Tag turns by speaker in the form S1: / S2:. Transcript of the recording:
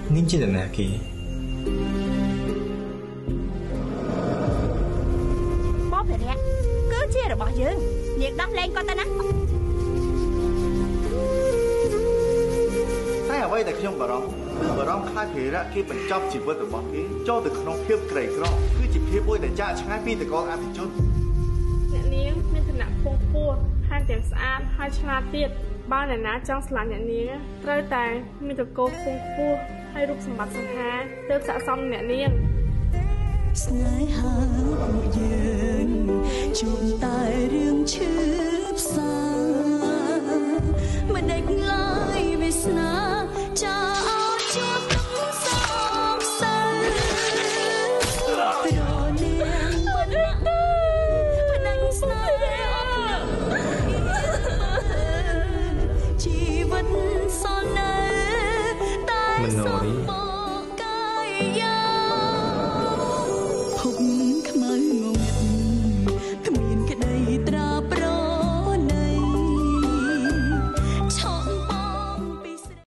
S1: នាងជាអ្នកណាគេ
S2: បបរៈគឺជារបស់យើងនាងដោះលែងគាត់ទៅណា
S3: តែអ្វីដែលខ្ញុំបារម្ភគឺបារម្ភខ្លាចភារៈគេបញ្ចប់ជីវិតរបស់គេចូលទៅក្នុងភាពក្រីក្រគឺជាភាពមួយដែលចាកឆ្ងាយពីតកអភិជន
S4: អ្នកនាងមានឋានៈខ្ពង់ខ្ពស់ហើយទាំងស្អាតហើយឆ្លាតទៀតបើអ្នកណាចង់ស្រឡាញ់អ្នកនាងត្រូវតែមានតកខ្ពង់ខ្ពស់ហើយរូបសម្បត្តិសង្ហាទើបស័ក្តិសមអ្នកនាង
S5: ស្នេហាពួកយើងជួបតែរឿងឈឺ